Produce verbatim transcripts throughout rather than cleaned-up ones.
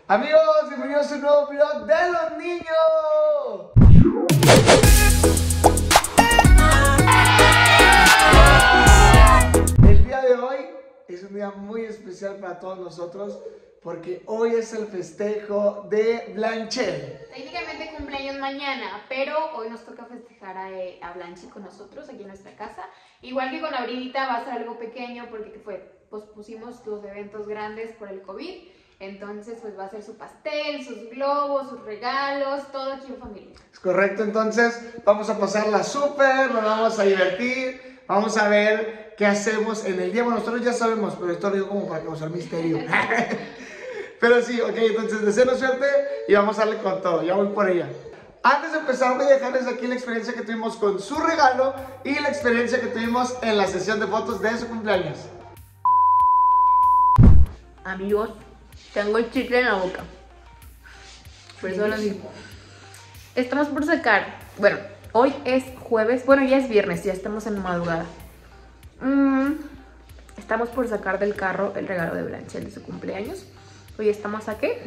Amigos, bienvenidos a un nuevo vlog de los niños. El día de hoy es un día muy especial para todos nosotros porque hoy es el festejo de Blanchel. Técnicamente cumpleaños mañana, pero hoy nos toca festejar a, a Blanchi con nosotros aquí en nuestra casa. Igual que con Abrilita va a ser algo pequeño porque fue, pospusimos los eventos grandes por el COVID. Entonces pues va a ser su pastel, sus globos, sus regalos, todo aquí en familia. Es correcto, entonces vamos a pasarla súper, nos vamos a divertir, vamos a ver qué hacemos en el día. Bueno, nosotros ya sabemos, pero esto lo digo como para causar misterio. Pero sí, ok, entonces deseenos suerte y vamos a darle con todo, ya voy por ella. Antes de empezar voy a dejarles aquí la experiencia que tuvimos con su regalo y la experiencia que tuvimos en la sesión de fotos de su cumpleaños. Amigos, tengo el chicle en la boca. Por eso lo digo. Estamos por sacar, bueno, hoy es jueves, bueno ya es viernes, ya estamos en madrugada. Mm, estamos por sacar del carro el regalo de Blanchel de su cumpleaños. Hoy estamos a ¿qué?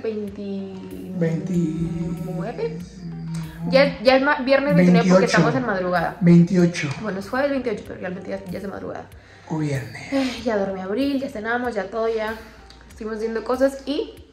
veintinueve. Ya, ya es viernes veintinueve porque estamos en madrugada. veintiocho. Bueno, es jueves veintiocho, pero realmente ya, ya es de madrugada. O viernes. Eh, ya dormí Abril, ya cenamos, ya todo, ya estuvimos viendo cosas y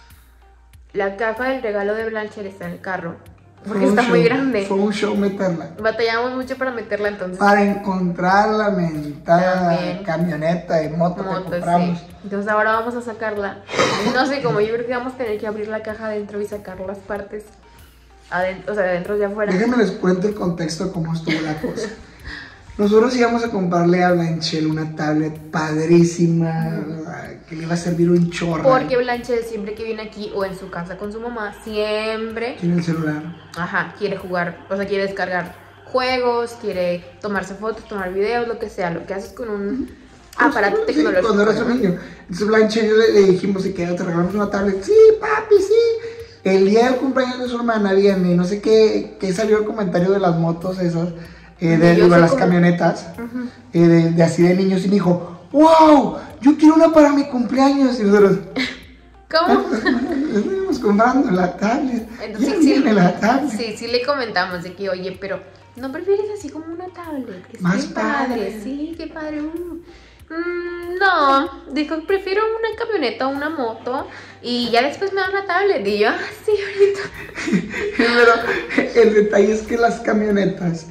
la caja del regalo de Blanchel está en el carro. Porque está show, muy grande. Fue un show meterla. Batallamos mucho para meterla entonces. Para encontrar la mentada También. camioneta y moto, Moto, que compramos. sí. Entonces ahora vamos a sacarla. No sé cómo, yo creo que vamos a tener que abrir la caja adentro y sacar las partes adentro, o sea, de adentro y afuera. Déjenme les cuento el contexto de cómo estuvo la cosa. Nosotros íbamos a comprarle a Blanchel una tablet padrísima, mm. que le iba a servir un chorro. Porque Blanchel siempre que viene aquí o en su casa con su mamá, siempre tiene el celular. Ajá, quiere jugar, o sea, quiere descargar juegos, quiere tomarse fotos, tomar videos, lo que sea, lo que haces con un aparato sí, tecnológico. Cuando eras un niño. Entonces Blanchel yo le, le dijimos que te regalamos una tablet. Sí, papi, sí. El día del cumpleaños de su hermana viene, no sé qué, qué salió el comentario de las motos esas. Eh, de, de las como... camionetas, uh-huh. eh, de, de así de niños, y me dijo, wow, yo quiero una para mi cumpleaños. Y nosotros, ¿cómo? Estamos comprando la tablet. Entonces, sí, sí, la tablet. Sí, sí le comentamos de que, oye, pero ¿no prefieres así como una tablet? Que más padre. padre. Sí, qué padre. Mm, mm, no, dijo, prefiero una camioneta o una moto y ya después me dan la tablet. Y yo, ah, sí, ahorita. Pero el detalle es que las camionetas,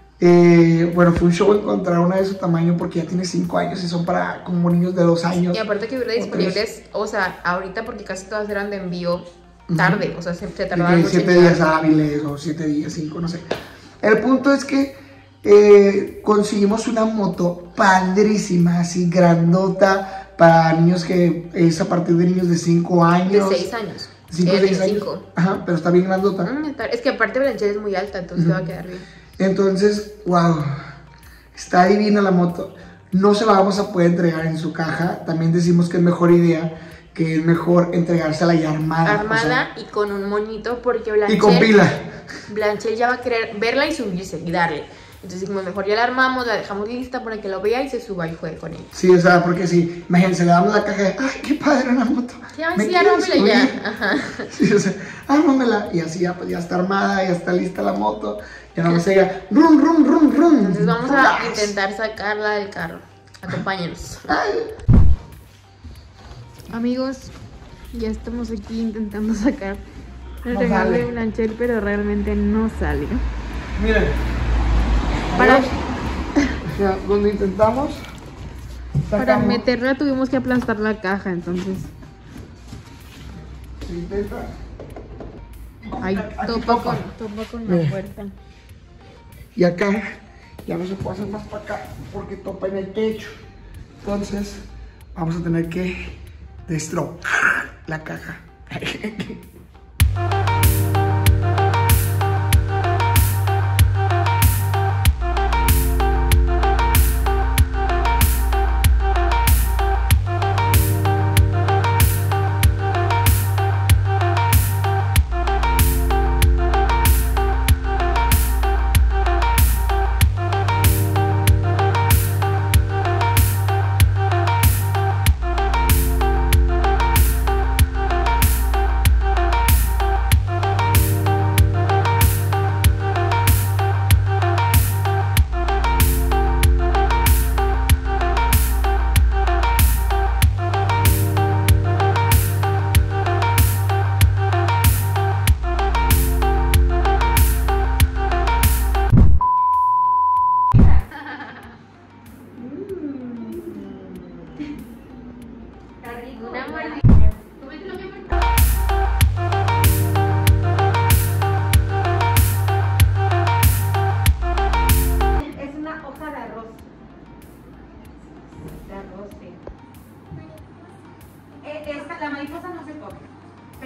Eh, bueno, fue un show encontrar una de su tamaño porque ya tiene cinco años y son para como niños de dos años. Y aparte que hubiera disponibles, o sea, ahorita porque casi todas eran de envío tarde, uh-huh. o sea, se, se tardaban mucho. siete días hábiles o siete días, cinco, no sé. El punto es que eh, conseguimos una moto padrísima, así grandota, para niños que es a partir de niños de cinco años. De seis años. cinco, eh, seis años. Ajá, pero está bien grandota. Mm, es que aparte Blanchel es muy alta, entonces uh-huh. le va a quedar bien. Entonces, wow, está divina la moto. No se la vamos a poder entregar en su caja. También decimos que es mejor idea, que es mejor entregársela ya armada. Armada, o sea, y con un moñito, porque Blanchel... Y con pila. Blanchel ya va a querer verla y subirse y darle. Entonces dijimos, mejor ya la armamos, la dejamos lista para que lo vea y se suba y juegue con ella. Sí, o sea, porque sí, imagínense, le damos la caja de, ay, qué padre una moto. Ya, sí, ármamela ya. Ajá. Sí, o sea, ármamela. Y así ya, pues ya está armada, ya está lista la moto. Ya no se diga, rum, rum, rum, rum. Entonces vamos a intentar sacarla del carro. Acompáñenos. Ay. Amigos, ya estamos aquí intentando sacar el no regalo sale. de Blanchel, pero realmente no sale. Miren. Para, o sea, donde intentamos para meterla tuvimos que aplastar la caja, entonces. Se intenta. Ahí topa con, topa con la puerta. Y acá ya no se puede hacer más para acá porque topa en el techo. Entonces vamos a tener que destrozar la caja.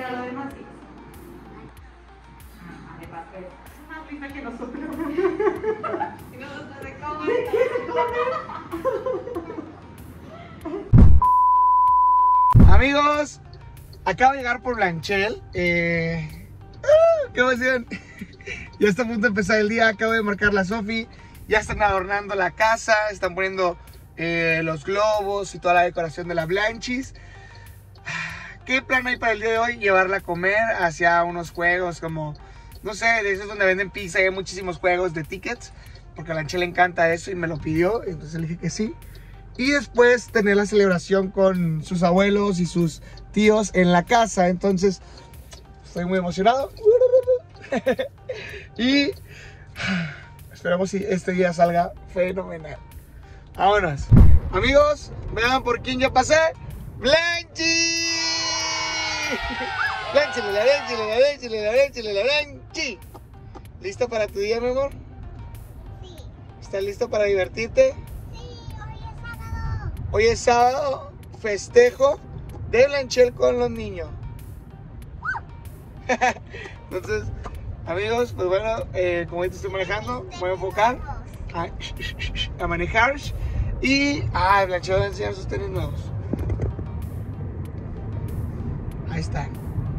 para lo demás sí. Ah, de papel. Es más risa que nosotros. Y nosotros de cómo Amigos, acabo de llegar por Blanchel. Eh... ¡Ah! ¡Qué emoción! Ya está a punto de empezar el día. Acabo de marcar la Sofi. Ya están adornando la casa. Están poniendo eh, los globos y toda la decoración de la Blanchis. ¿Qué plan hay para el día de hoy? Llevarla a comer hacia unos juegos como, no sé, de esos donde venden pizza y hay muchísimos juegos de tickets. Porque a Blanchel le encanta eso y me lo pidió. Entonces le dije que sí. Y después tener la celebración con sus abuelos y sus tíos en la casa. Entonces estoy muy emocionado. Y esperamos si este día salga fenomenal. Vámonos. Amigos, vean por quién ya pasé. ¡Blanchi! ¡Blanchi, la Blanchi, la Blanchi, la Blanchi, la Blanchi! ¿Listo para tu día, mi amor? Sí. ¿Estás listo para divertirte? Sí, hoy es sábado. Hoy es sábado, festejo de Blanchel con los niños. Entonces, amigos, pues bueno, eh, como ahorita estoy manejando, me voy a enfocar a, a manejar. Y, ah, Blanchel va a enseñar sus tenis nuevos. Ahí están.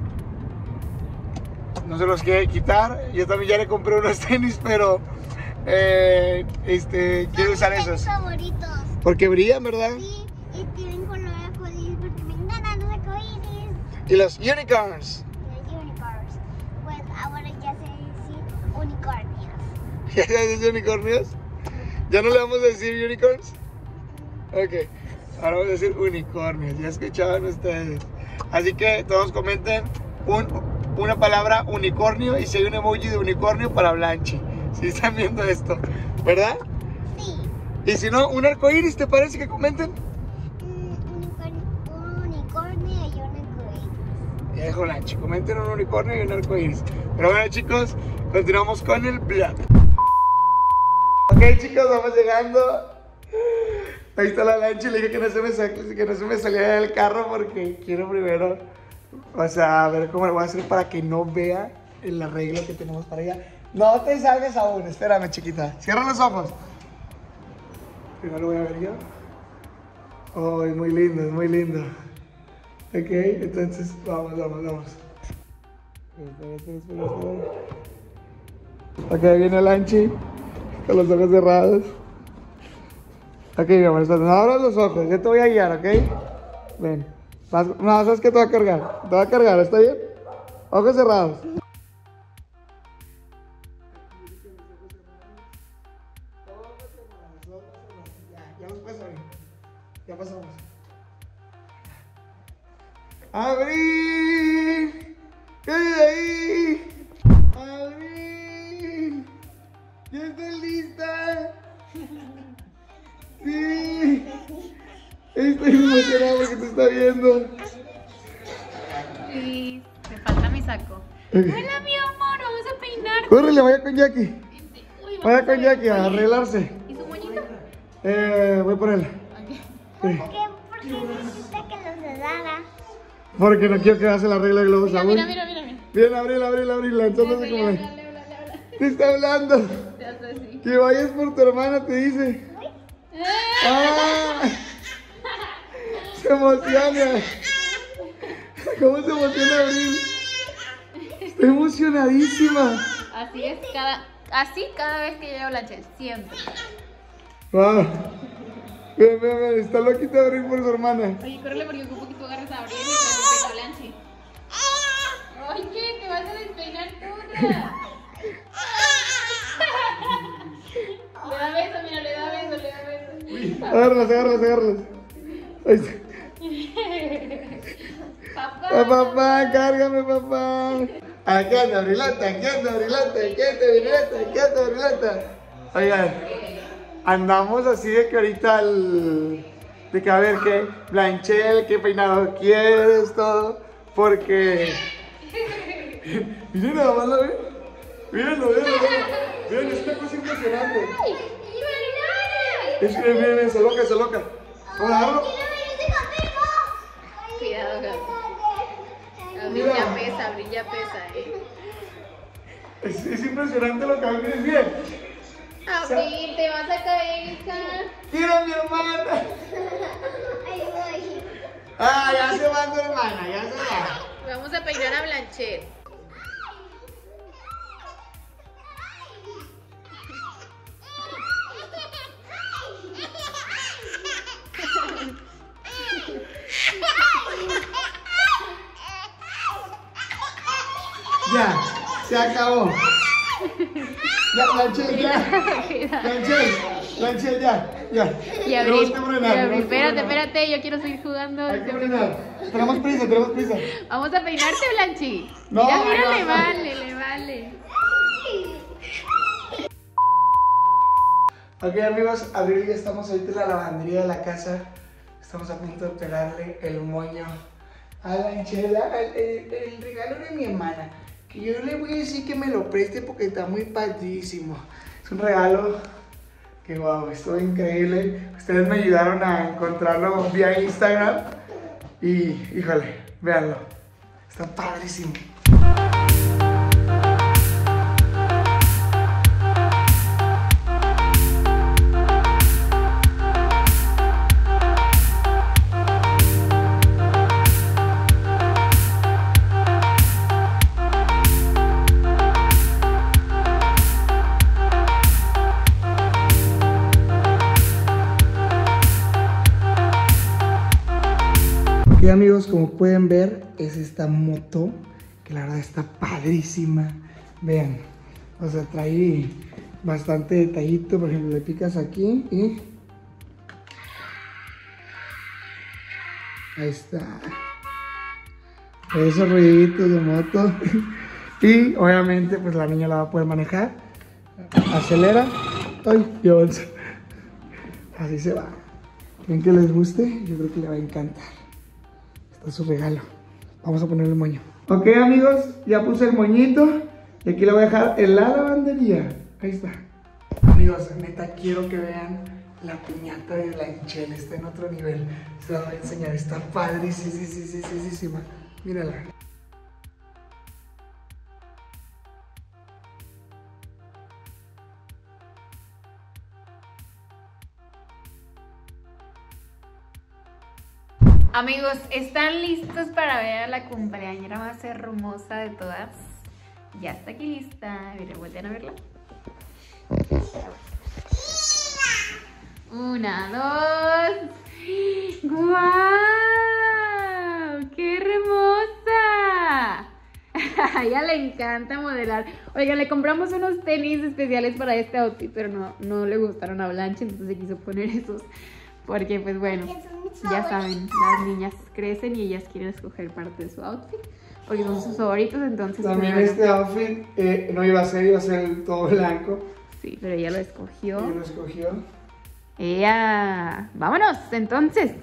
No se los quiere quitar. Yo también ya le compré unos tenis, pero eh, este, quiero usar Son mis esos. favoritos. Porque brillan, ¿verdad? Sí, y tienen color arcoíris porque me encantan los arcoíris. Y los unicorns. Los unicorns. Pues ahora ya sé decir unicornios. ¿Ya sabes unicornios? ¿Ya no le vamos a decir unicorns? Ok, ahora vamos a decir unicornios. Ya escuchaban ustedes. Así que todos comenten un, una palabra unicornio y si hay un emoji de unicornio para Blanchi. Si están viendo esto, ¿verdad? Sí. Y si no, un arcoíris, ¿te parece que comenten? Un unicornio, un unicornio y un arcoíris. Ya dijo Blanchi, comenten un unicornio y un arcoíris. Pero bueno, chicos, continuamos con el vlog. Ok, chicos, vamos llegando. Ahí está la Blanchi, le dije que no se me, sa que no se me saliera del carro porque quiero primero, o sea, a ver cómo lo voy a hacer para que no vea el arreglo que tenemos para allá. No te salgas aún, espérame, chiquita. Cierra los ojos. Primero lo voy a ver yo. Oh, es muy lindo, es muy lindo. Ok, entonces vamos, vamos, vamos. Espera, espera, espera, espera. Ok, ahí viene Blanchi con los ojos cerrados. Ok, mi amor, no abras los ojos, yo te voy a guiar, ¿ok? Ven. Vas, no, sabes que te va a cargar. Te va a cargar, ¿está bien? Ojos cerrados. Ya, ya nos puedes abrir. Ya pasamos. ¡Abrir! ¿Qué hay ahí? ¡Abrir! ¡Ya estoy lista! ¡Sí! Estoy emocionado porque te está viendo. Sí, me falta mi saco. Okay. Hola, mi amor, vamos a peinar. Córrele, vaya con Jackie. Uy, vamos Vaya a con ver. Jackie a arreglarse. ¿Y su moñito? Eh, voy por él. Ok. ¿Por Sí. qué? ¿Por qué necesita que los cerrara? Porque no quiero que hagas el arreglo de globos Mira, aún. mira, mira, mira, mira. Bien, abril, abril, abril, lanzándose como Háblale, la... háblale, háblale, háblale. Te está hablando. Te hace así. Que vayas por tu hermana, te dice. ¡Ah! Se emociona. ¿Cómo se emociona Abril? Estoy emocionadísima. Así es, cada, así cada vez que llevo la chel, siempre. Wow. Ven, ven, ven, está loquita Abril por su hermana. Oye, córrele porque ocupo que tú agarres a Abril y te peino Blanchi. Oye, te vas a despeinar toda. Le da beso, mira, le da beso, le da beso. Agárralas, agárralas, agárralas. Ahí está. Papá. Ah, papá, cárgame, papá. Aquí anda, Abrilata, aquí anda, Abrilata, aquí anda, Abrilata, aquí anda, Abrilata. Oigan, andamos así de que ahorita el... de que a ver qué Blanchel, qué peinado quieres, todo. Porque... Miren nada más, ¿la ven? Mírenlo, mírenlo, mírenlo. Miren, es una cosa impresionante. Es que miren, se loca, se loca. Vamos a agarrarlo. Cuidado, gato. Abril Mira. ya pesa, Abril ya pesa, eh. Es, es impresionante lo que Abril bien. Abril, te vas a caer, hija. ¡Mira mi hermana! Ahí voy. Ah, ya se va tu hermana, ya se va. Vamos a peinar a Blanchett. Ya, se acabó. Ya, Blanchett, ya. Blanchett, Blanchett, ya, ya. Y Abril, Tenemos que y frenar, Abril, tenemos que espérate, frenar. espérate, yo quiero seguir jugando. Hay que frenar. Tenemos prisa, tenemos prisa. Vamos a peinarte, Blanchi. No, Mira, mira, no, le no. vale, le vale. Ok, amigos, Abril, ya estamos ahorita en la lavandería de la casa. Estamos a punto de pegarle el moño a la Anchela, el, el- el regalo de mi hermana. Que yo le voy a decir que me lo preste porque está muy padrísimo. Es un regalo que, wow, estuvo increíble. Ustedes me ayudaron a encontrarlo vía Instagram. Y, híjole, véanlo. Está padrísimo. Ok, amigos, como pueden ver, es esta moto que la verdad está padrísima. Vean, o sea, trae bastante detallito. Por ejemplo, le picas aquí y ahí está. Esos ruiditos de moto. Y obviamente, pues la niña la va a poder manejar. Acelera. Ay, Dios. Así se va. ¿Quieren que les guste? Yo creo que le va a encantar. Este es su regalo. Vamos a ponerle el moño. Ok, amigos, ya puse el moñito. Y aquí lo voy a dejar en la lavandería. Ahí está. Amigos, neta, quiero que vean la piñata de la Anchela. Está en otro nivel. Se la voy a enseñar. Está padre. Sí, sí, sí, sí, sí, sí, sí. Mírala. Amigos, ¿están listos para ver a la cumpleañera más hermosa de todas? Ya está aquí lista. Miren, vuelven a verla. Una, dos. ¡Guau! ¡Qué hermosa! A ella le encanta modelar. Oiga, le compramos unos tenis especiales para este outfit, pero no, no le gustaron a Blanche, entonces se quiso poner esos. Porque, pues bueno, ya saben, las niñas crecen y ellas quieren escoger parte de su outfit porque son sus favoritos, entonces... También pues, este outfit eh, no iba a ser, iba a ser todo blanco. sí, pero ella lo escogió. Y lo escogió. Ella... ¡Vámonos! Entonces.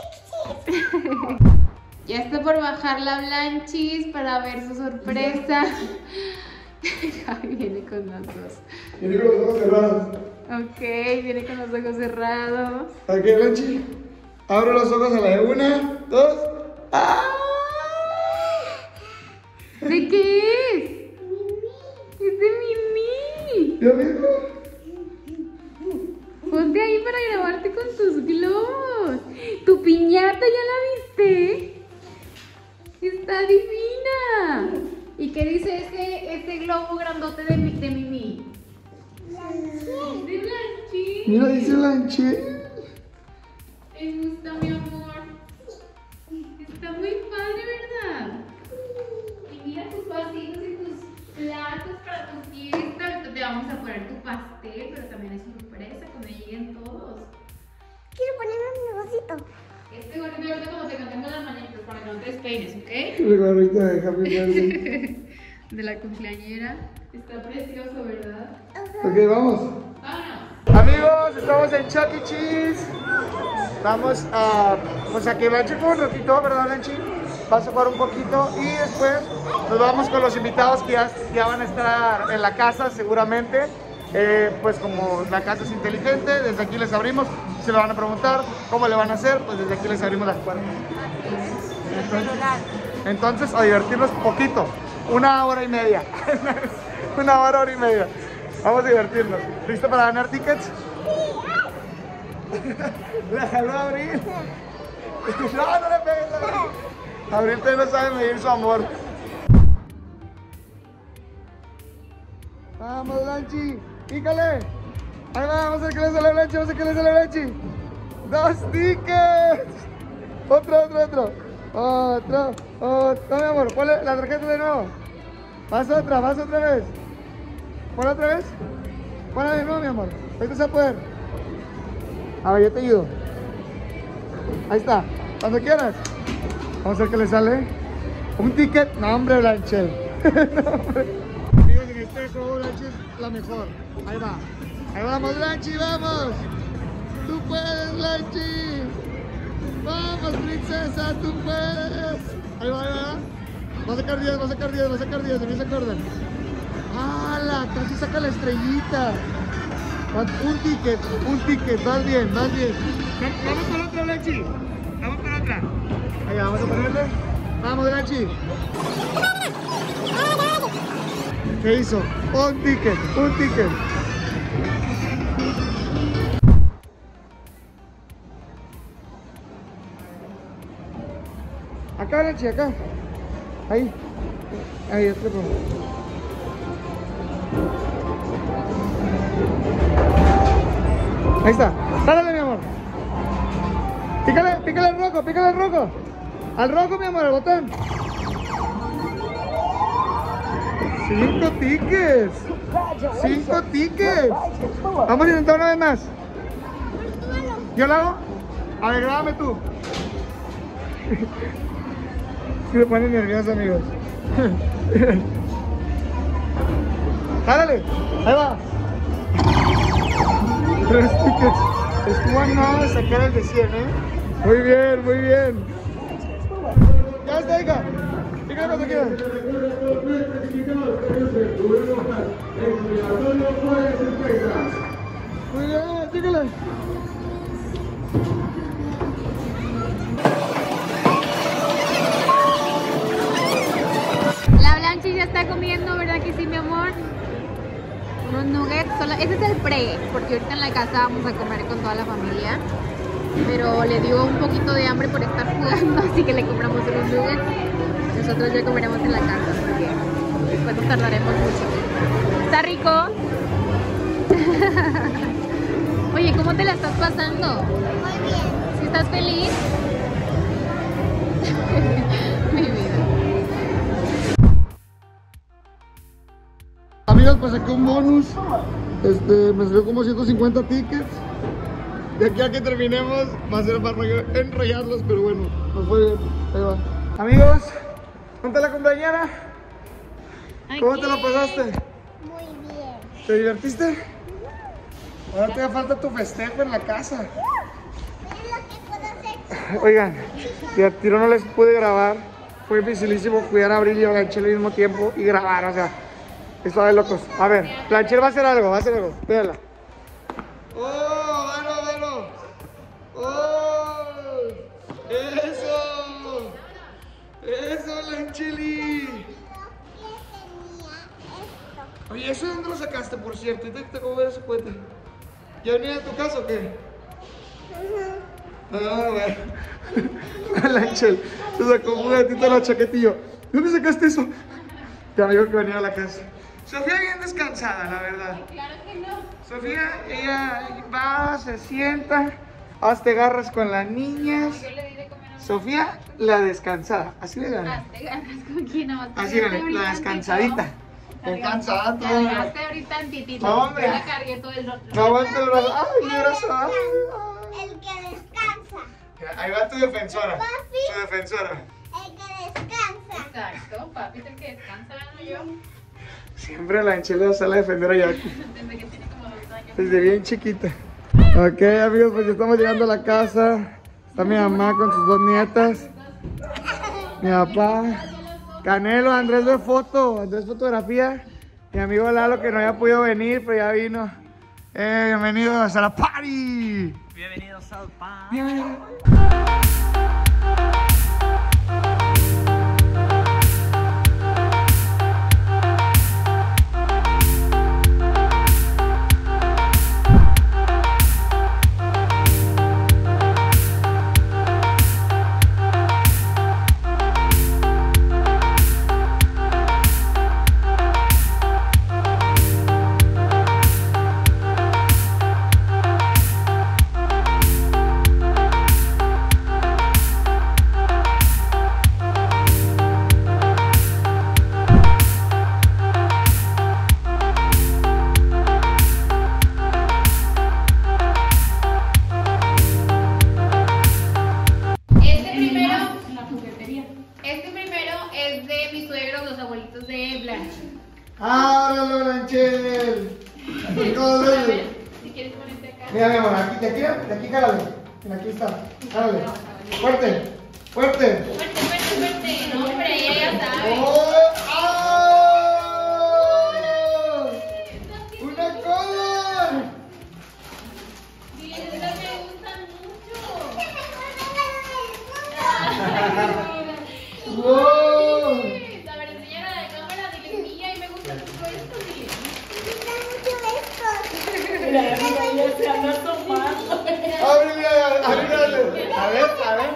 Ya está por bajar la Blanchis para ver su sorpresa. Javi viene con los dos. Viene con los ojos cerrados. Ok, viene con los ojos cerrados. Ok, Blanchi. Abro los ojos a la de una, dos. ¡Ah! ¿De qué es? Es de Mimi. ¿Ya mismo? Ponte ahí para grabarte con tus globos. Tu piñata, ¿ya la viste? Está divina. ¿Y qué dice este, este globo grandote de, mi- de Mimi? Es de Blanchín. Mira, dice Blanchi. ¿Te gusta, mi amor? Está muy padre, ¿verdad? Y mira tus vasitos y tus platos para tu fiesta. Ahorita te vamos a poner tu pastel, pero también es sorpresa cuando lleguen todos. Quiero ponerme mi vasito. Este gorrito ahorita cuando te cantemos las mañanitas para que no te despeines, ¿ok? El gorrito de Happy Birthday. De la cumpleañera. Está precioso, ¿verdad? Ok, vamos. Vámonos. Amigos, estamos en Chuck E. Cheese. Vamos a, pues a que Blanchi con un ratito, ¿verdad, Blanchi? Vas a jugar un poquito y después nos vamos con los invitados que ya, ya van a estar en la casa seguramente. Eh, pues como la casa es inteligente, desde aquí les abrimos. Si le van a preguntar cómo le van a hacer, pues desde aquí les abrimos las puertas. Entonces, Entonces, a divertirnos poquito. Una hora y media. Una hora, hora y media. Vamos a divertirnos. ¿Listo para ganar tickets? La jaló a Abril. No, no le pegues a Abril. Abril todavía no sabe medir su amor. Vamos, Blanchi. Pícale. Ahí va, vamos a ver qué le sale a Blanchi. Vamos a ver qué le sale a Blanchi. Dos tickets. Otro, otro, otro. Otro, otro. No, mi amor, ponle la tarjeta de nuevo. Vas otra, vas otra vez. Ponla otra vez. Ponla de nuevo, mi amor. Ahorita se va a poder. A ver, yo te ayudo. Ahí está. Cuando quieras. Vamos a ver qué le sale. Un ticket. No, hombre, Blanchel. No, hombre. Amigos, en este juego Blanchi es la mejor. Ahí va. Ahí vamos, Blanchi, vamos. Tú puedes, Blanchi. Vamos, princesa, tú puedes. Ahí va, ahí va. Va a sacar diez, va a sacar diez, va a sacar diez. De mí se acuerdan. ¡Hala! Casi saca la estrellita. Un ticket, un ticket. Vas bien, vas bien. Vamos por otra, Blanchi. Vamos por otra. Ahí vamos a ponerle. Vamos, Blanchi. ¿Qué hizo? Un ticket, un ticket. Acá, Blanchi, acá. Ahí. Ahí, este por. Ahí está. Dale, mi amor. Pícale, pícale al rojo, pícale al rojo. Al rojo, mi amor, el botón. Cinco tickets. Cinco tickets. Vamos a intentar una vez más. ¿Yo lo hago? A ver, grábame tú. Me ponen nerviosos, amigos. Jálale. Ahí va. Tres tickets. Estuvo a nada de sacar el de cien, ¿eh? Muy bien, muy bien. Ya está, hija. Dígame cuando quieran. Muy bien, dígale. La Blanchi ya está comiendo, ¿verdad que sí, mi amor? Unos nuggets, solo, ese es el pre, porque ahorita en la casa vamos a comer con toda la familia. Pero le dio un poquito de hambre por estar jugando, así que le compramos unos nuggets. Nosotros ya comeremos en la casa, porque después nos tardaremos mucho. ¿Está rico? Oye, ¿cómo te la estás pasando? Muy bien. ¿Sí estás feliz? Mi vida. Amigos, pues saqué un bonus. Este, me salió como ciento cincuenta tickets. De aquí a que terminemos va a ser para enrollarlos, pero bueno, nos fue bien. Ahí va. Amigos, ¿cómo te la cumpleañera? ¿Cómo te la pasaste? Muy bien. ¿Te divertiste? Ahora te falta tu festejo en la casa. Mira lo que puedo hacer. Oigan, de a tiro no les pude grabar. Fue dificilísimo cuidar a Abril y a Blanchel al mismo tiempo y grabar, o sea, estaba de locos. A ver, Blanchel va a hacer algo, va a hacer algo. Véala. ¡Oh! ¡Valo, valo! ¡Oh! ¡Eso! ¡Eso, Blancheli! Oye, ¿eso de dónde lo sacaste, por cierto? ¿Te, te cómo ver ese cuete? ¿Ya venía a tu casa o qué? Ah, bueno. Blanchel se sacó un gatito en la chaquetilla. ¿De dónde sacaste eso? Ya me dijo que venía a la casa. Sofía bien descansada, la verdad. Claro que no. Sofía, ella va, se sienta, hazte garras con las niñas. Yo le di de comer a Sofía, la descansada. Así le dan. Hazte ganas con quién no. Así le la descansadita. Descansada Te toda. agarraste ahorita tantitito. No, hombre. Yo la cargué todo el rato. No aguanta el brazo. Ay, mi brazo. Ay, El que descansa. ay. Ahí va tu defensora. Papi. Tu defensora. El que descansa. Exacto, papi es el que descansa, no yo. Siempre la enchilada sale a defender a Jackie. Desde que tiene como dos años. Desde bien chiquita. Ok, amigos, pues ya estamos llegando a la casa. Está mi mamá con sus dos nietas. Mi papá. Canelo, Andrés de foto, Andrés fotografía. Mi amigo Lalo que no había podido venir, pero ya vino. Eh, bienvenidos a la party. Bienvenidos al party. Bienvenidos. los abuelitos de Blanche. ¡Ábralo, Blanchel! ¿Cómo A ves? ver, si quieres ponerte acá. Mira, mi amor, aquí, de aquí, de aquí, jálale. Mira, aquí está. Jálale. Fuerte, fuerte. Fuerte, fuerte, fuerte. No, hombre, ella ya sabe. ¡Oh! ¡Ah! ¡Una cola! Dile, estas me gustan mucho. ¡Wow! A ver, enseñar a la cámara, dile, mía, y me gusta mucho esto, dile. ¡Ábrele, ábrele! A ver, a ver.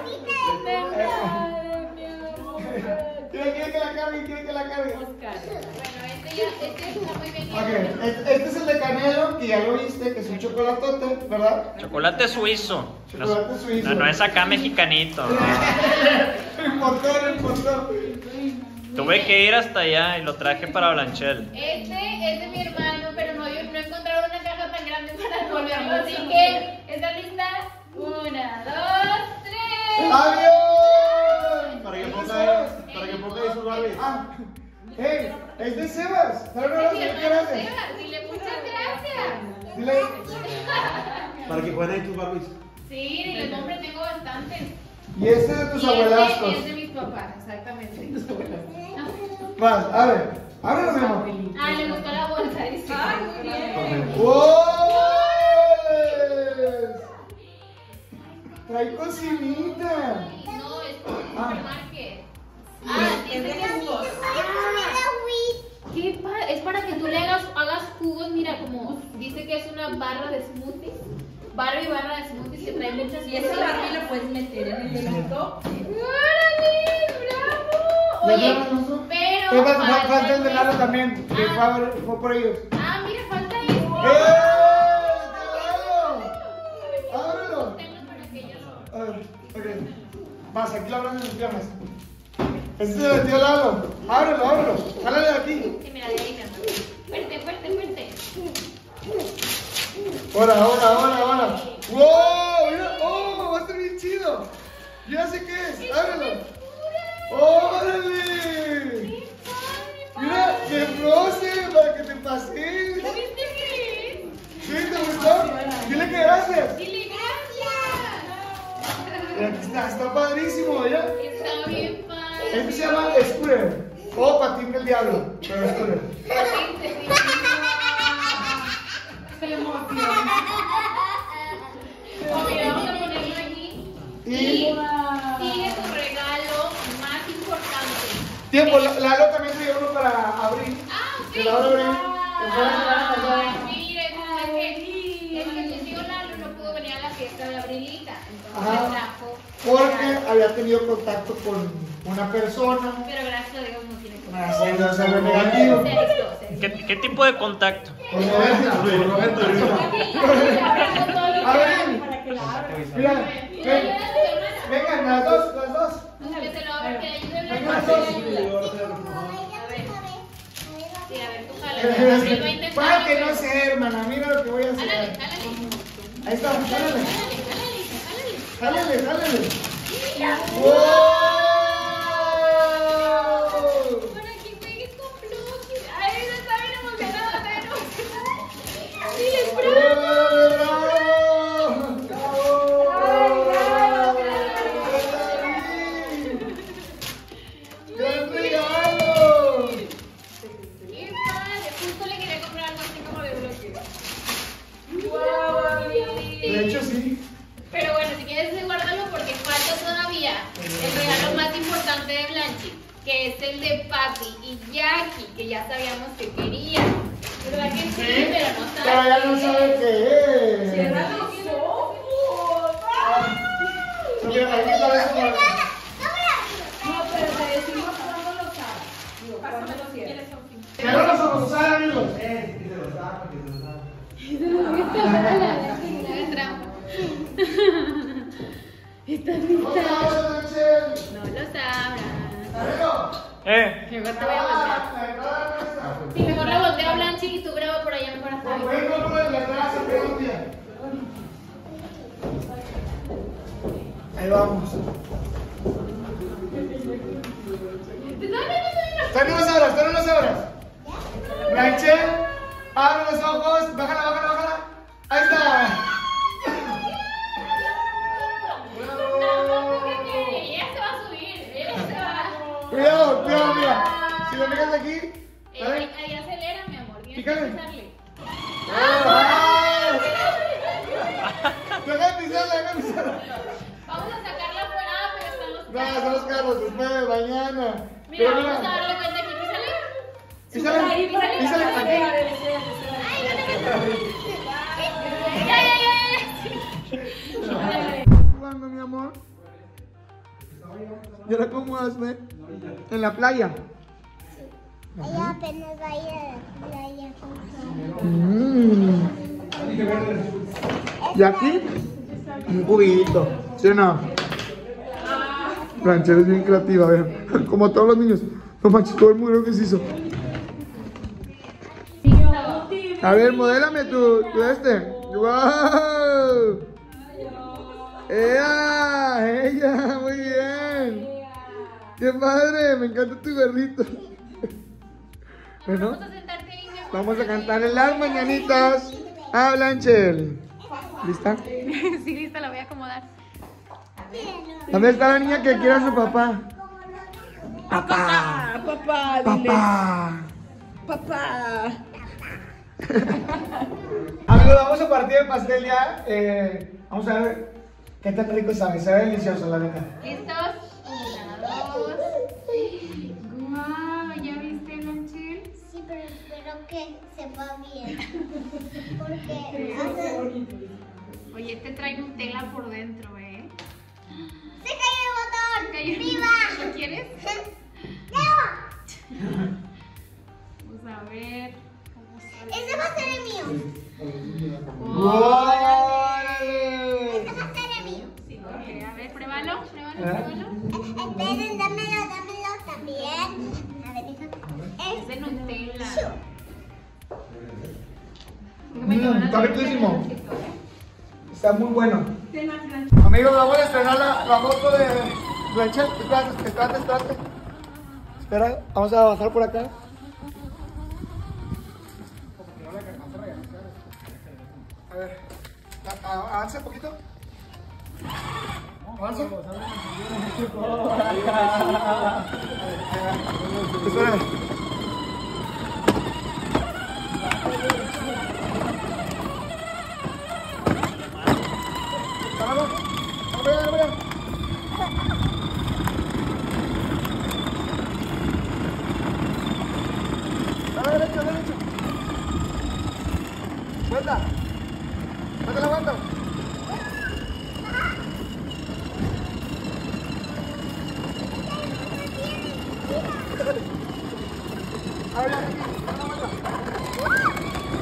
¿Quiere, quiere que la cargue? ¿Quiere que la cargue? Bueno, este ya, este está muy bien. Ok, este este es el de Canelo, que ya lo viste, que es un chocolatote, ¿verdad? Chocolate suizo. Chocolate No, suizo. no, no es acá mexicanito. No importó, no importó. Tuve que ir hasta allá y lo traje para Blanchel. Este es de mi hermano, pero no, yo no he encontrado una caja tan grande para envolverlo. Así que, ¿estás lista? Una, dos, tres. ¡Adiós! Para que ponga, para que ponga ahí sus Barbies. Ah, ¡hey! ¡Es de Sebas! ¡Dale un Es abrazo! mi ¿Qué hermano gracias? Sebas, dile muchas gracias. Dile. Para que pongan ahí tus Barbies. Sí, dile, hombre, tengo bastantes. Y ese es de tus Y este abuelascos. es de mis papás, exactamente. Vas, abre. Ábrelo, mi amor. Ah, le gustó la bolsa, dice. Ay, muy bien. ¡Wow! Trae cocinita. No, es por Ah. supermarket. Ah, dice que es jugos. ¿Qué pa- es para que tú le hagas, hagas jugos, mira, como dice que es una barra de smoothies. Barbie barra de smoothies que trae muchas cosas. Y ese Barbie lo puedes meter en el hielito. ¡Órale! ¡Bravo! ¿Ya Oye, sabes, Alonso? pero. Pero falta, falta falta el de Lalo esto. también, que Ah. fue, a ver- fue por ellos. Ah, mira, falta ¡Eh! esto. ¡Lalo! ¡Ábrelo! Tengo para que yo lo- A ver, ok. Vas, aquí lo abran en las piernas. Este es el tío Lalo. Ábrelo, ábrelo. Jálale de aquí. Sí, mira, de ahí, mira. Fuerte, fuerte, fuerte. Ahora, ahora, ahora, ahora. ¡Wow! Mira, ¡oh! Va a estar bien chido. Yo ya sé qué es. Ábrelo. ¡Órale! Mira, que roce para que te pases. ¿Viste qué es? ¿Sí? ¿Te gustó? Dile que gracias. Dile gracias. Mira, aquí está, está padrísimo, mira. Está bien padre. Este se llama Scooter. O patín del diablo. Pero Scooter. Se emociona. Ok, vamos a ponerlo aquí. Y Sigue tu regalo más importante. tiempo, La- Lalo también traía uno para abrir. Ah, ok. Que lo van a abrir. Ah, mire, es que, es que tu tío Lalo no pudo venir a la fiesta de Abrilita. Entonces Ajá. me trajo. Porque había tenido contacto con una persona. Pero gracias a Dios no tiene que Gracias a Dios, algo negativo. Se aisló, se aisló. ¿Qué, qué tipo de contacto? Por Roberto. Por Roberto, A ver, Para que la abra. mira, ven. Vengan, las dos, las dos. Que se lo abra, que ayúdenle. Vengan A las ver, dos. sí, a ver, tú jala. Él va a intentar. Para que no sé, hermana, mira lo que voy a Jálale, hacer. jálale. Ahí está, jálale. Jálale, jálale. Jálale, jálale. Mira. ¡Wow! Para que juegues con bloques. Ay, no está bien emocionado, pero. Diles, bravo. ¡Bravo! ¡Bravo! ¡Gran regalo! Qué padre. Justo le quería comprar algo así como de bloques. De hecho, sí. Pero bueno, si quieres guárdalo porque falta todavía el regalo más importante de Blanchi, que es el de Papi y Jackie, que ya sabíamos que querían. ¿Verdad que sí? Pero no sabe. Pero ya no sabe qué es. Cierra los ojos. Mira, aquí está eso. No, pero te decimos cuándo lo sabes. Digo, cuándo lo cierras. Cierra los ojos, ¿sabe, amigos? Hagan trampa. ¿Estás ¿Cómo te lista? vas, Michelle? No lo sabrás. Amigo. Eh, Mejor te voy a voltear. Sí, mejor le volteo a Blanchi y tú graba por allá mejor hasta ahí. Bueno, por el de atrás, Colombia. Ahí vamos. No, no, no, no, no. Están unas horas, están unas horas. Blanche, abre los ojos, bájala, bájala, bájala. Ahí está. Ella se va a subir, ella se va. Cuidado, cuidado, mira. Si lo dejas aquí, Ella, ¿vale? ahí acelera, mi amor. Tienes que Pícale. pisarle. ¡Ah! Deja de pisarla, deja de pisarla. Vamos a sacarla afuera, pero están los No, carros. son los carros, después, mañana. Mira, Pero vamos a darle cuenta aquí. Písale. Písale, písale aquí. Ya, ya, ya, ya. Jugando, mi amor. ¿Y ahora cómo hazme? En la playa. Ella apenas va a ir a la playa con Mm. ¿Y aquí? Un cubito. ¿Sí o no? Blanche, eres bien creativa, a ver. Como todos los niños. No manches, todo el muro que se hizo. A ver, modélame tu, tu este. ¡Wow! ¡Ella! ¡Ella! Muy bien. ¡Qué padre! Me encanta tu gorrito. Bueno, Vamos a sentarte ahí, mi amor. vamos a cantarle las mañanitas a Blanche. ¿Lista? Sí, lista, la voy a acomodar. ¿Dónde está la niña que quiere a su papá? Papá. Papá, dile. Papá. Papá. Amigos, vamos a partir el pastel ya. Eh, vamos a ver qué tan rico sabe. Se ve delicioso, la neta. ¿Listos? Una, dos. Guau, ¿ya viste, Blanchel? Sí, pero espero que sepa bien. Porque hace... Oye, te trae Nutella por dentro, ¿eh? ¡Se cayó el botón! Cayó. ¡Viva! ¿Lo quieres? ¡No! Vamos a ver cómo sale. Ese va a ser el mío. ¡Órale! Ese va a ser el mío. Sí, ok, a ver, pruébalo, pruébalo, ¿Eh? pruébalo. Esperen, dámelo, dámelo también. A ver, hija. Es de Nutella. Mm, está riquísimo. Está muy bueno. Amigos, vamos a estrenar la, la moto de Blanche. Espérate, espérate, espérate. Espera, vamos a bajar por acá. A ver, a- a- avanza un poquito. Avanza. Espérame. Vamos, vamos, vamos, vamos. Dale derecho, derecho. Vuelta. Vuelta la vuelta. A ver, aquí, dale la vuelta.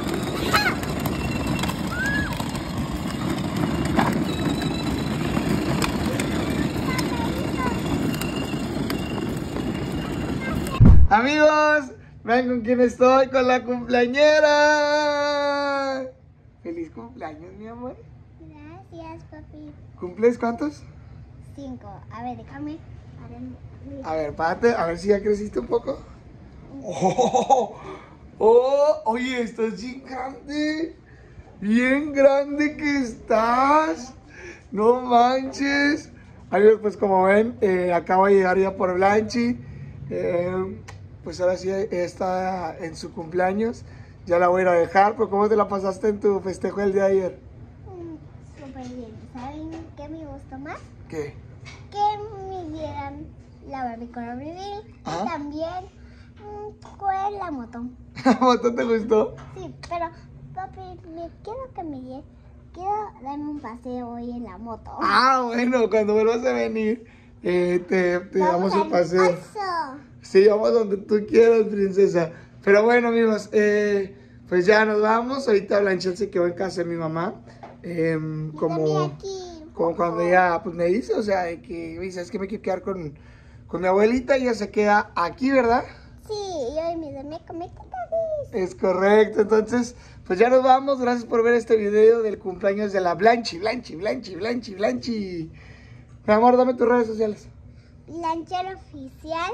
Amigos, vean con quién estoy, con la cumpleañera. Feliz cumpleaños, mi amor. Gracias, papi. ¿Cumples cuántos? Cinco. A ver, déjame. A ver, párate, a ver si ya creciste un poco. Oh, oh, oye, estás bien grande. Bien grande que estás. No manches. Amigos, pues como ven, eh, acabo de llegar ya por Blanchi. Eh, pues ahora sí está en su cumpleaños. Ya la voy a ir a dejar. Pero ¿cómo te la pasaste en tu festejo el día de ayer? Mm, súper bien. ¿Saben qué me gustó más? ¿Qué? Que me dieran la Barbie con la Barbie Ajá. y también mm, con la moto. ¿La moto te gustó? Sí, pero papi, me quiero que me lleve. Quiero darme un paseo hoy en la moto. Ah, bueno, cuando vuelvas a venir, eh, te, te damos al un paseo. Oxxo. Sí, vamos donde tú quieras, princesa. Pero bueno, amigos, eh, pues ya nos vamos. Ahorita Blanchel se quedó en casa de mi mamá. Eh, como, Mírame aquí. como cuando ella pues, me dice, o sea, de que dice, es que me quiero quedar con, con mi abuelita y ella se queda aquí, ¿verdad? Sí, y hoy me dormí con mi tata. Es correcto, entonces, pues ya nos vamos. Gracias por ver este video del cumpleaños de la Blanchi, Blanchi, Blanchi, Blanchi, Blanchi. Mi amor, dame tus redes sociales. Lanchero oficial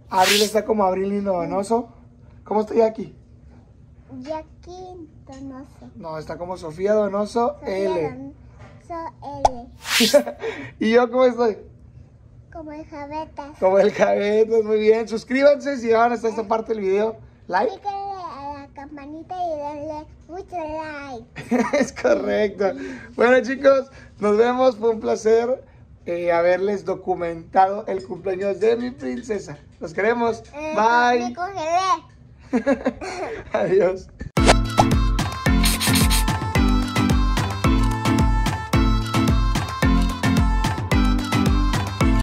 Abril está como Abril Lindo Donoso. ¿Cómo estoy aquí? Jackie Donoso. No, está como Sofía Donoso Sofía L. Donoso L. ¿Y yo cómo estoy? Como el Javetas. Como el Cabetas, muy bien. Suscríbanse si van hasta esta parte del video. Like. Píquenle a la campanita y denle mucho like. Es correcto. Bueno, chicos, nos vemos. Fue un placer eh, haberles documentado el cumpleaños de mi princesa. Los queremos. Eh, Bye. Me congelé. Adiós.